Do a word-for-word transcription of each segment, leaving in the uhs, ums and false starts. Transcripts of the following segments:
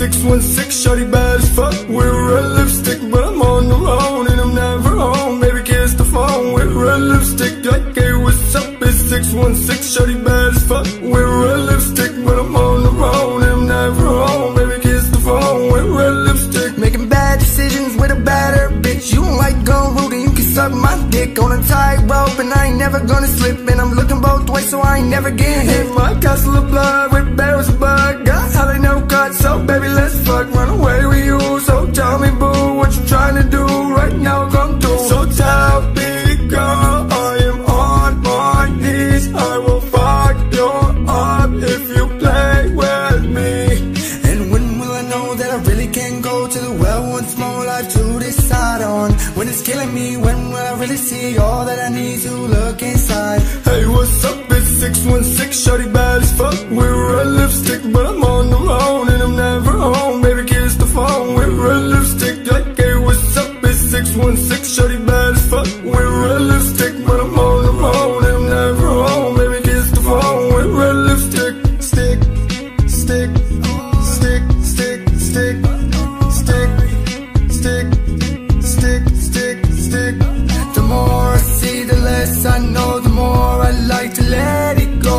six one six, shawty bad as fuck. With red lipstick, but I'm on the road and I'm never home. Baby, kiss the phone with red lipstick. Like, hey, what's up? It's six one six, shawty bad as fuck. With red lipstick, but I'm on the road and I'm never home. Baby, kiss the phone with red lipstick. Making bad decisions with a badder bitch. You don't like gun rude and you can suck my dick on a tightrope, and I ain't never gonna slip. And I'm looking both ways, so I ain't never getting hit. My castle of blood with barrels of bug. Got jalapeno cut, so baby, let's fuck. Run away with you, so tell me, boo, what you trying to do right now? Come through. So tell me, girl, I am on my knees. I will fuck you up if you play with me. And when will I know that I really can go to the well once more? Life to decide on. When it's killing me, when will I really see all that I need to look inside? Hey, what's up? It's six one six, shawty bad as fuck. With red lipstick, but I'm on the road and I'm never home. Baby, kiss the phone with red lipstick. Like, hey, what's up? It's six one six, shawty bad as fuck. With red lipstick, but I'm on the road and I'm never home. Baby, kiss the phone with red lipstick. Stick, stick, stick, stick, stick, stick, stick, stick, stick, stick. The more I see, the less I know, the more I like to let it go.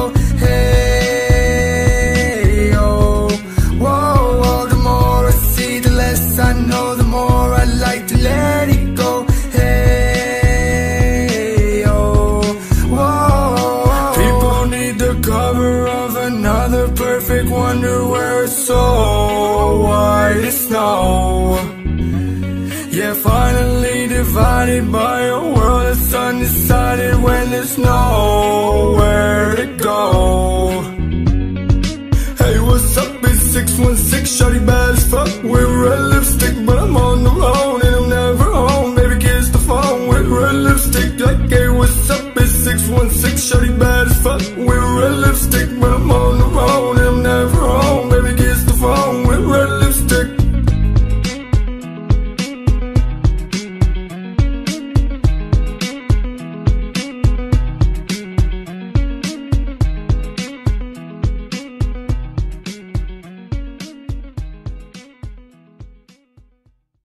Hey, oh, whoa, whoa. The more I see, the less I know, the more I like to let it go. Hey, oh, whoa. People need the cover of another perfect wonder where it's so white as snow. Yeah, finally divided by a world that's undecided when there's nowhere to go. Hey, what's up? It's six one six, shawty bad as fuck. With red lipstick, but I'm on the road and I'm never home. Baby, kiss the phone with red lipstick. Like, hey, what's up? It's six one six, shawty bad as fuck. With red lipstick, but